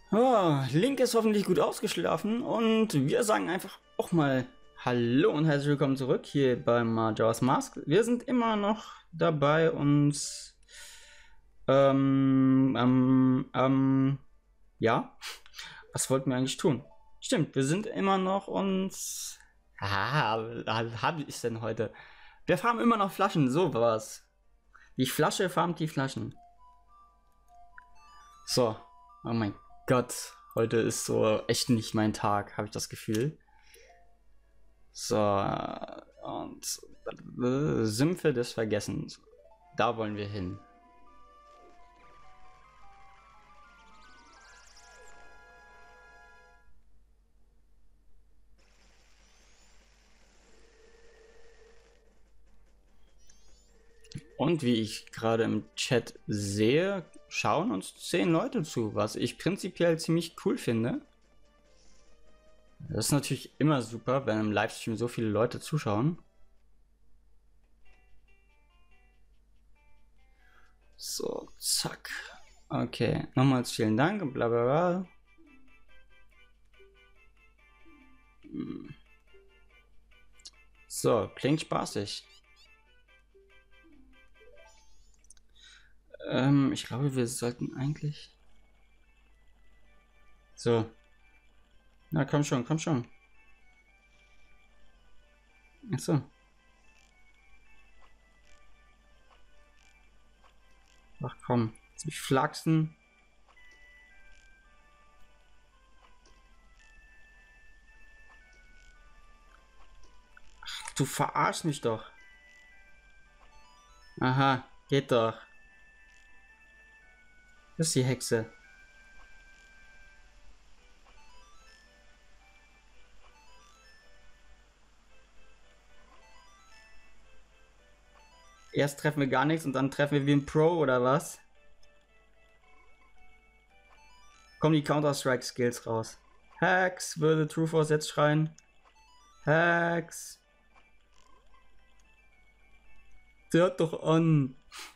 Oh, Link ist hoffentlich gut ausgeschlafen und wir sagen einfach auch mal Hallo und herzlich willkommen zurück hier bei Majora's Mask. Wir sind immer noch dabei, uns ja, was wollten wir eigentlich tun? Stimmt, wir sind immer noch uns. Habe ich denn heute? Wir farmen immer noch Flaschen, so war's. Die Flasche farmt die Flaschen. So, oh mein Gott, heute ist so echt nicht mein Tag, habe ich das Gefühl. So, und Sümpfe des Vergessens. Da wollen wir hin. Und wie ich gerade im Chat sehe, schauen uns 10 Leute zu, was ich prinzipiell ziemlich cool finde. Das ist natürlich immer super, wenn im Livestream so viele Leute zuschauen. So, zack. Okay, nochmals vielen Dank und bla bla bla. So, klingt spaßig. Ich glaube, wir sollten eigentlich... So. Na, komm schon, komm schon. Achso. Ach komm, jetzt mich flachsen. Ach, du verarsch mich doch. Aha, geht doch. Das ist die Hexe. Erst treffen wir gar nichts und dann treffen wir wie ein Pro oder was? Kommen die Counter-Strike-Skills raus. Hacks, würde True Force jetzt schreien. Hacks. Hört doch an.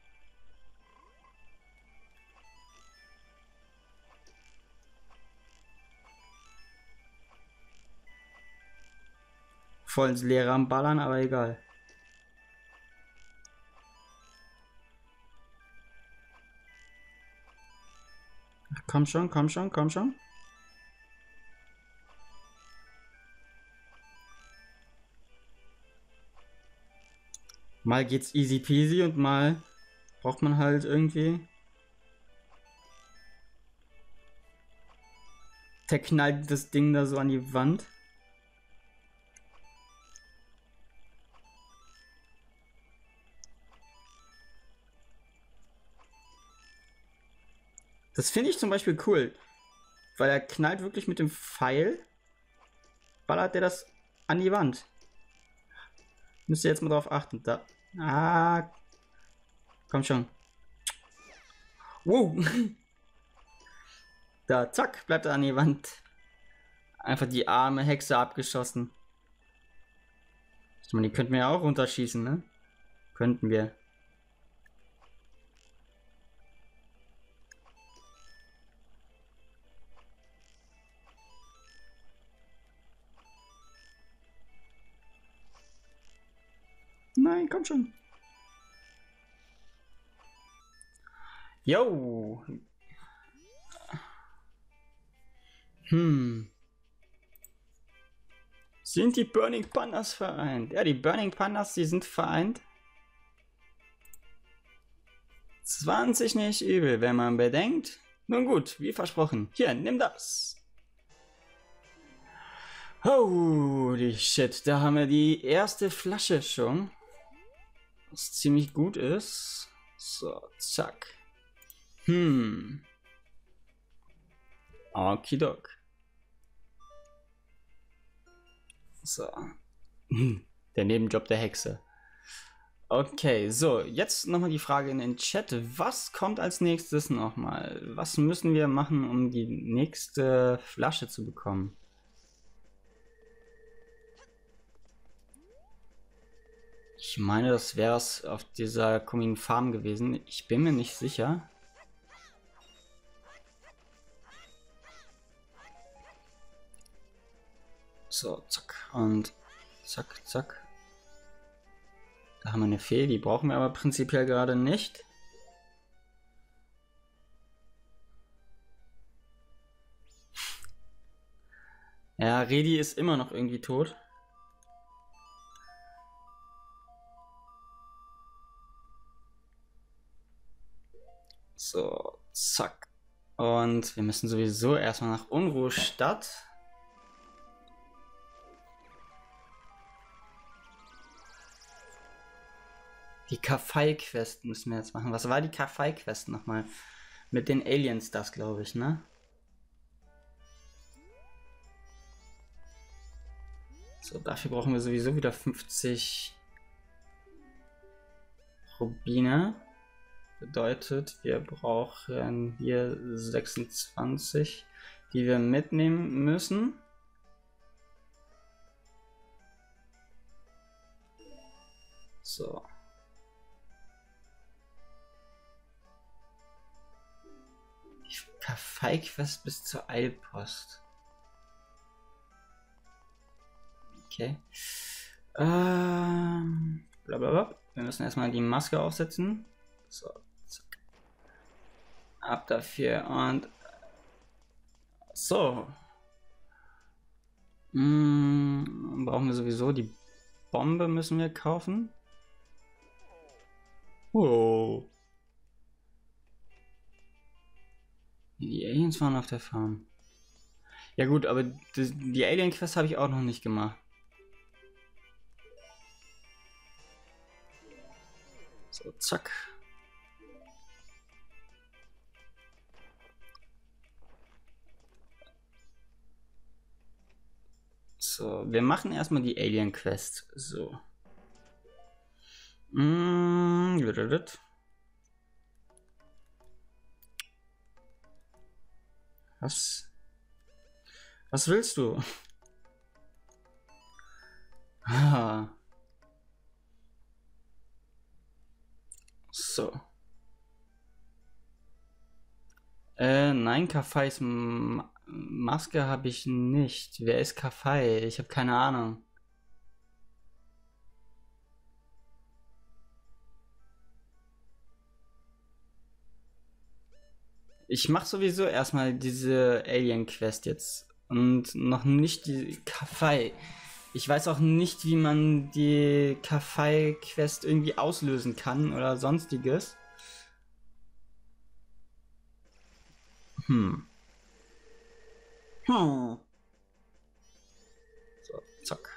Voll ins Leere am Ballern, aber egal. Komm schon, komm schon, komm schon. Mal geht's easy peasy und mal braucht man halt irgendwie. Der knallt das Ding da so an die Wand. Das finde ich zum Beispiel cool, weil er knallt wirklich mit dem Pfeil, ballert der das an die Wand. Müsst ihr jetzt mal drauf achten. Da. Ah. Komm schon. Wow. Da, zack, bleibt er an die Wand. Einfach die arme Hexe abgeschossen. Ich meine, die könnten wir ja auch runterschießen, ne? Könnten wir. Nein, komm schon. Yo. Sind die Burning Pandas vereint? Ja, die Burning Pandas, die sind vereint. 20 nicht übel, wenn man bedenkt. Nun gut, wie versprochen. Hier, nimm das. Holy shit, da haben wir die erste Flasche schon. Was ziemlich gut ist. So, zack. Okidok. So. Der Nebenjob der Hexe. Okay, so, jetzt nochmal die Frage in den Chat. Was kommt als nächstes nochmal? Was müssen wir machen, um die nächste Flasche zu bekommen? Ich meine, das wäre es auf dieser komischen Farm gewesen. Ich bin mir nicht sicher. So, zack. Und zack, zack. Da haben wir eine Fee, die brauchen wir aber prinzipiell gerade nicht. Ja, Redi ist immer noch irgendwie tot. So, zack. Und wir müssen sowieso erstmal nach Unruhestadt. Die Kafei-Quest müssen wir jetzt machen. Was war die Kafei-Quest nochmal? Mit den Aliens das, glaube ich, ne? So, dafür brauchen wir sowieso wieder 50 Rubine. Bedeutet, wir brauchen hier 26, die wir mitnehmen müssen. So. Die Kafei-Quest bis zur Eilpost. Okay. Blablabla. Wir müssen erstmal die Maske aufsetzen. So, zack. Ab dafür und so. Brauchen wir sowieso die Bombe, müssen wir kaufen. Wow. Die Aliens waren auf der Farm. Ja gut, aber die Alien-Quest habe ich auch noch nicht gemacht. So, zack. So, wir machen erstmal die Alien Quest. So. Was? Was willst du? Ah. So. Nein, Kafais Maske habe ich nicht. Wer ist Kafei? Ich habe keine Ahnung. Ich mache sowieso erstmal diese Alien-Quest jetzt. Und noch nicht die Kafei. Ich weiß auch nicht, wie man die Kafei-Quest irgendwie auslösen kann oder sonstiges. So, zack.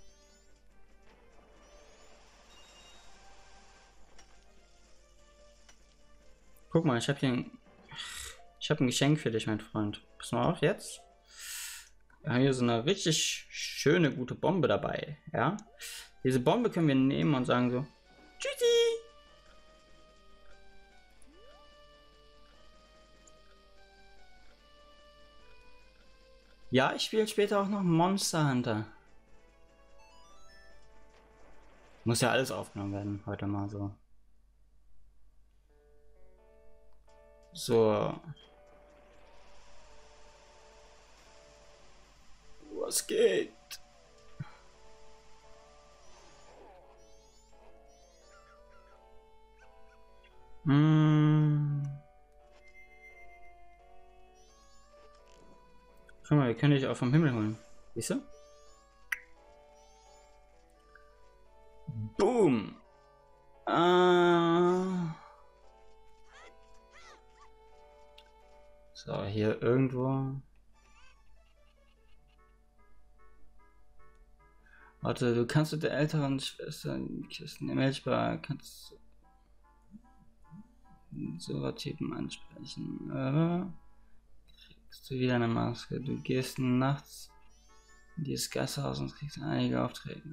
Guck mal, ich habe ein Geschenk für dich, mein Freund. Pass mal auf jetzt. Wir haben hier so eine richtig schöne, gute Bombe dabei. Ja? Diese Bombe können wir nehmen und sagen so: Tschüssi! Ja, ich spiele später auch noch Monster Hunter. Muss ja alles aufgenommen werden, heute mal so. So. Was geht? Guck mal, wir können dich auch vom Himmel holen. Siehst du? Boom! So, hier irgendwo. Warte, du kannst mit der älteren Schwester in Kisten im Milchbar kannst so Typen ansprechen. Kriegst du wieder eine Maske. Du gehst nachts in dieses Gasthaus und kriegst einige Aufträge.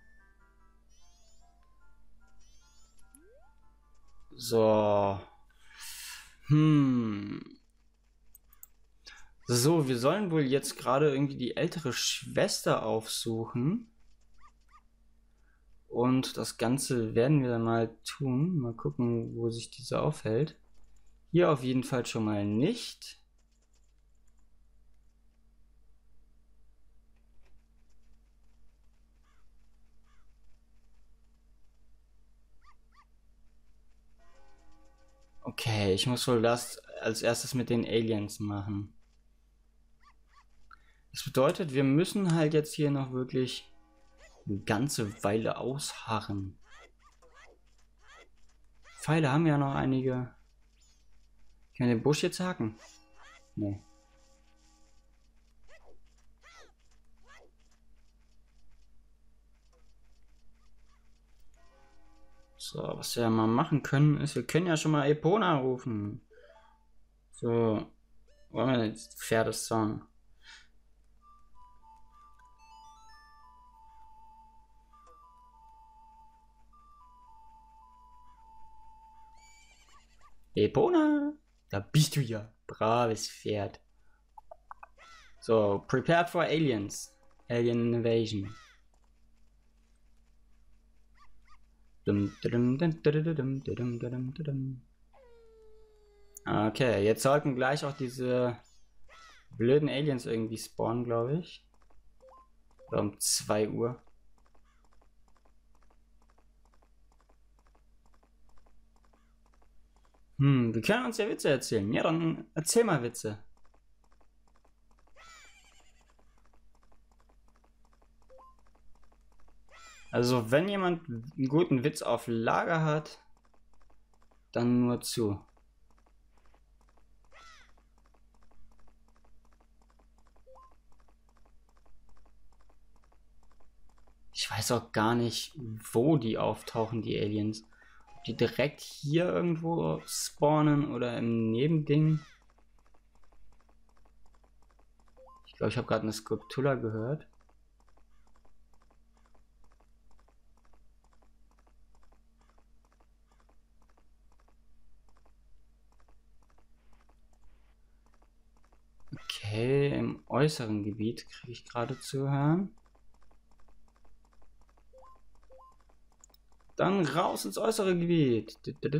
So. So, wir sollen wohl jetzt gerade irgendwie die ältere Schwester aufsuchen. Und das Ganze werden wir dann mal tun. Mal gucken, wo sich diese aufhält. Hier auf jeden Fall schon mal nicht. Okay, ich muss wohl das als erstes mit den Aliens machen. Das bedeutet, wir müssen halt jetzt hier noch wirklich eine ganze Weile ausharren. Pfeile haben ja noch einige. Kann ich den Busch jetzt haken? Nee. So, was wir mal machen können, ist, wir können ja schon mal Epona rufen. So, wollen wir jetzt Pferdesong? Epona, da bist du ja. Braves Pferd. So, prepared for aliens. Alien invasion. Okay, jetzt sollten gleich auch diese blöden Aliens irgendwie spawnen, glaube ich. Oder um 2 Uhr. Wir können uns ja Witze erzählen. Ja, dann erzähl mal Witze. Also, wenn jemand einen guten Witz auf Lager hat, dann nur zu. Ich weiß auch gar nicht, wo die auftauchen, die Aliens. Ob die direkt hier irgendwo spawnen oder im Nebending. Ich glaube, ich habe gerade eine Skulptura gehört. Okay, im äußeren Gebiet kriege ich gerade zu hören. Dann raus ins äußere Gebiet.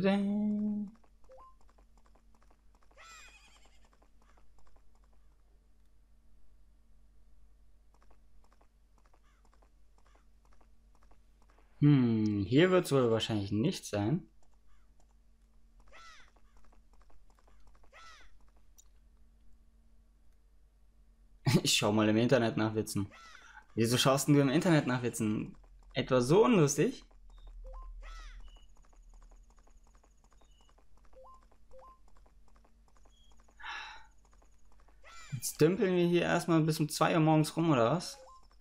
Hier wird es wohl wahrscheinlich nicht sein. Ich schau mal im Internet nach Witzen. Wieso schaust du im Internet nach Witzen? Etwa so unlustig? Jetzt dümpeln wir hier erstmal bis um 2 Uhr morgens rum, oder was?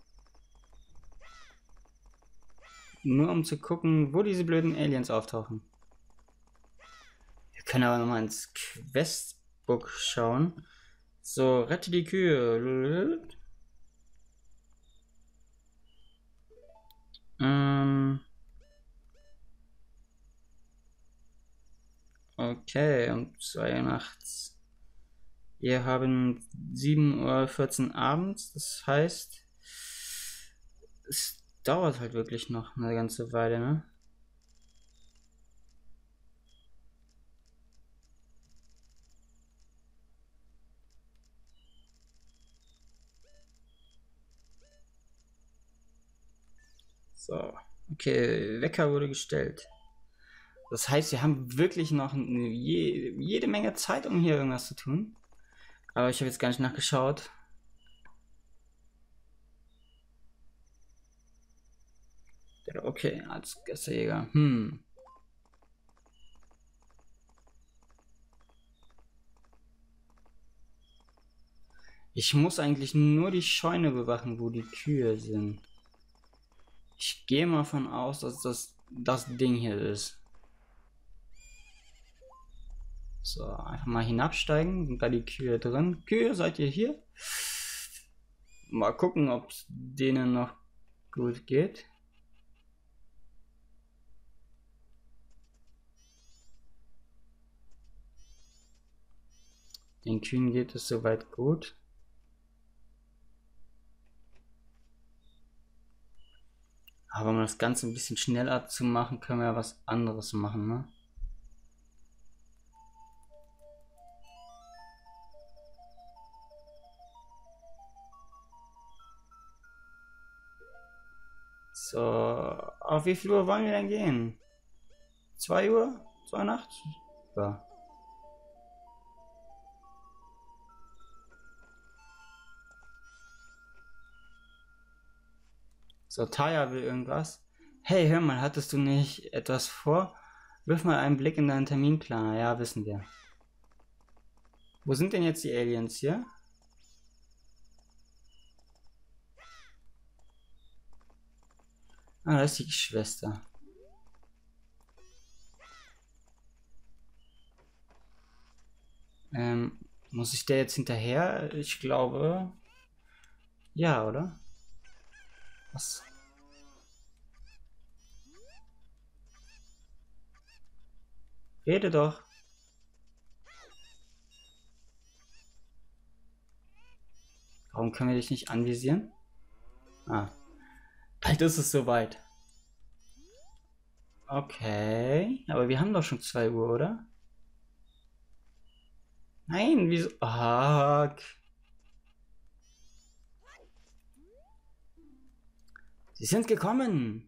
Nur um zu gucken, wo diese blöden Aliens auftauchen. Wir können aber nochmal ins Questbook schauen. So, rette die Kühe. Okay, um 2 Uhr nachts. Wir haben 7:14 Uhr abends. Das heißt, es dauert halt wirklich noch eine ganze Weile, ne? So, okay, Wecker wurde gestellt. Das heißt, wir haben wirklich noch jede Menge Zeit, um hier irgendwas zu tun. Aber ich habe jetzt gar nicht nachgeschaut. Okay, als Gästejäger. Ich muss eigentlich nur die Scheune bewachen, wo die Kühe sind. Ich gehe mal von aus, dass das Ding hier ist. So, einfach mal hinabsteigen. Sind da die Kühe drin? Kühe, seid ihr hier? Mal gucken, ob es denen noch gut geht. Den Kühen geht es soweit gut. Aber um das Ganze ein bisschen schneller zu machen, können wir ja was anderes machen, ne? So, auf wie viel Uhr wollen wir denn gehen? 2 Uhr? 2 Uhr nachts? Ja. So, Taya will irgendwas. Hey, hör mal, hattest du nicht etwas vor? Wirf mal einen Blick in deinen Terminplaner. Ja, wissen wir. Wo sind denn jetzt die Aliens hier? Ah, da ist die Schwester. Muss ich der jetzt hinterher? Ich glaube. Ja, oder? Was? Rede doch. Warum können wir dich nicht anvisieren? Ah, bald ist es soweit. Okay, aber wir haben doch schon 2 Uhr, oder? Nein, wieso? Ah, sie sind gekommen.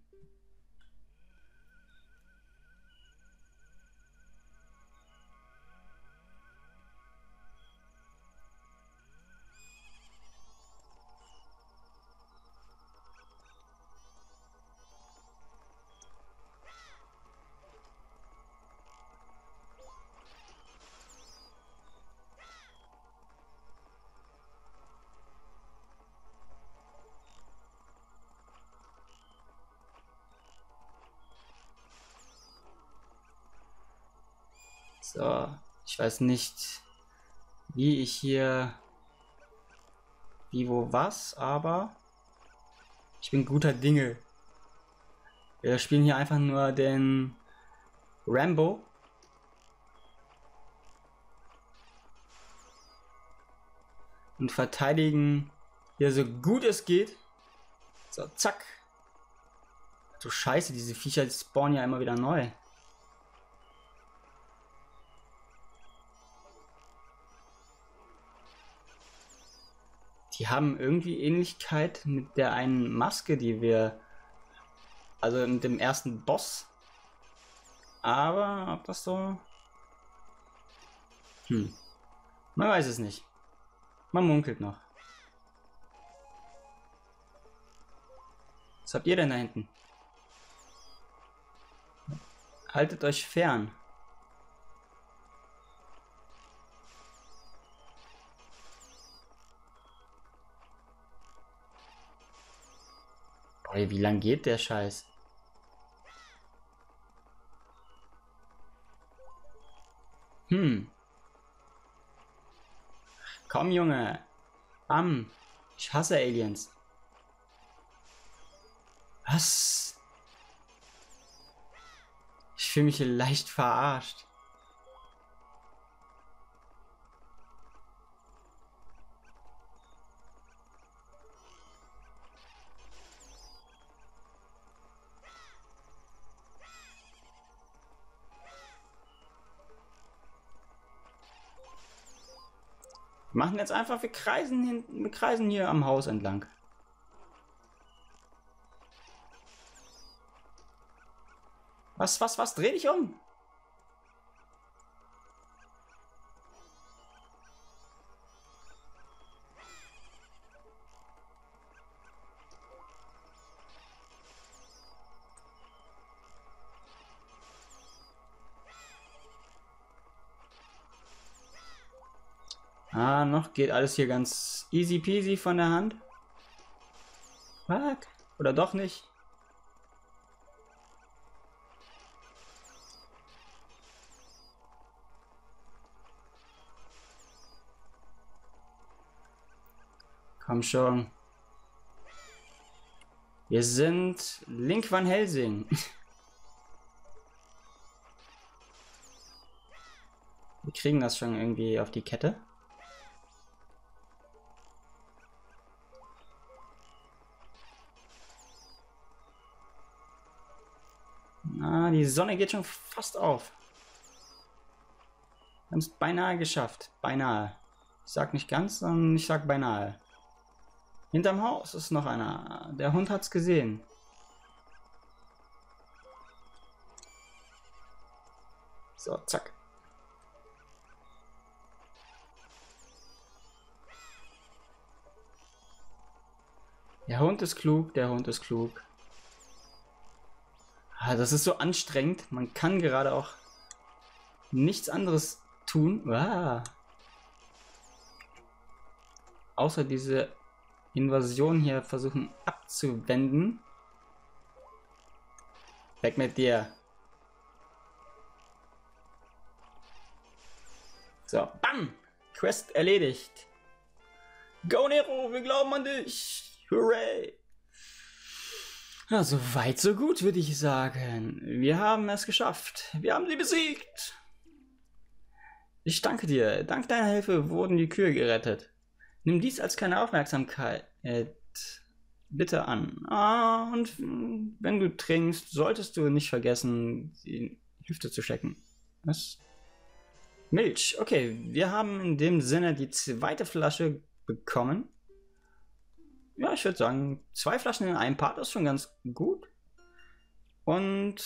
So, ich weiß nicht, wie ich hier, wie, wo, was, aber ich bin guter Dinge. Wir spielen hier einfach nur den Rambo. Und verteidigen hier so gut es geht. So, zack. Du Scheiße, diese Viecher die spawnen ja immer wieder neu. Die haben irgendwie Ähnlichkeit mit der einen Maske, die wir, also mit dem ersten Boss. Aber ob das so... Man weiß es nicht. Man munkelt noch. Was habt ihr denn da hinten? Haltet euch fern. Boah, wie lang geht der Scheiß? Komm, Junge. Ich hasse Aliens. Was? Ich fühle mich hier leicht verarscht. Wir machen jetzt einfach, wir kreisen hier am Haus entlang. Was? Dreh dich um! Ah, noch geht alles hier ganz easy peasy von der Hand. Fuck. Oder doch nicht? Komm schon. Wir sind Link Van Helsing. Wir kriegen das schon irgendwie auf die Kette. Ah, die Sonne geht schon fast auf. Wir haben es beinahe geschafft. Beinahe. Ich sag nicht ganz, sondern ich sag beinahe. Hinterm Haus ist noch einer. Der Hund hat's gesehen. So, zack. Der Hund ist klug, der Hund ist klug. Ah, das ist so anstrengend. Man kann gerade auch nichts anderes tun. Ah. Außer diese Invasion hier versuchen abzuwenden. Weg mit dir. So, bam! Quest erledigt. Go Nero, wir glauben an dich. Hooray! Na, so weit, so gut, würde ich sagen. Wir haben es geschafft. Wir haben sie besiegt. Ich danke dir. Dank deiner Hilfe wurden die Kühe gerettet. Nimm dies als keine Aufmerksamkeit bitte an. Ah, und wenn du trinkst, solltest du nicht vergessen, die Hüfte zu checken. Was? Milch. Okay, wir haben in dem Sinne die zweite Flasche bekommen. Ja, ich würde sagen, 2 Flaschen in einem Part ist schon ganz gut. Und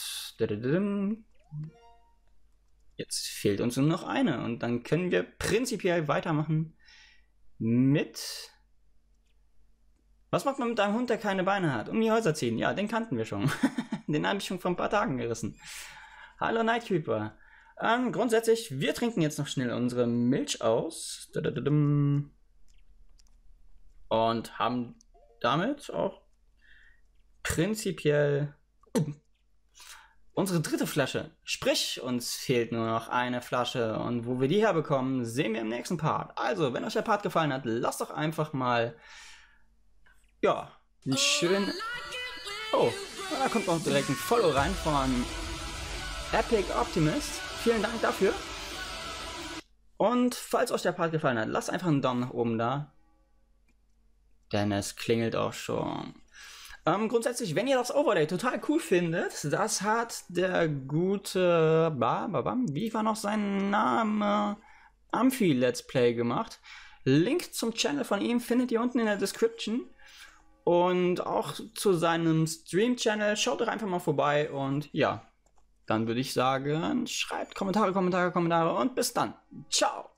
jetzt fehlt uns nur noch eine. Und dann können wir prinzipiell weitermachen mit... Was macht man mit einem Hund, der keine Beine hat? Um die Häuser ziehen. Ja, den kannten wir schon. Den habe ich schon vor ein paar Tagen gerissen. Hallo Nightcreeper. Grundsätzlich, wir trinken jetzt noch schnell unsere Milch aus. Und haben damit auch prinzipiell unsere dritte Flasche. Sprich, uns fehlt nur noch eine Flasche. Und wo wir die herbekommen, sehen wir im nächsten Part. Also, wenn euch der Part gefallen hat, lasst doch einfach mal... Ja, einen schönen... Oh, da kommt noch direkt ein Follow rein von Epic Optimist. Vielen Dank dafür. Und falls euch der Part gefallen hat, lasst einfach einen Daumen nach oben da. Denn es klingelt auch schon. Grundsätzlich, wenn ihr das Overlay total cool findet, das hat der gute... Wie war noch sein Name? Amphi Let's Play gemacht. Link zum Channel von ihm findet ihr unten in der Description. Und auch zu seinem Stream-Channel. Schaut doch einfach mal vorbei und ja, dann würde ich sagen, schreibt Kommentare und bis dann. Ciao!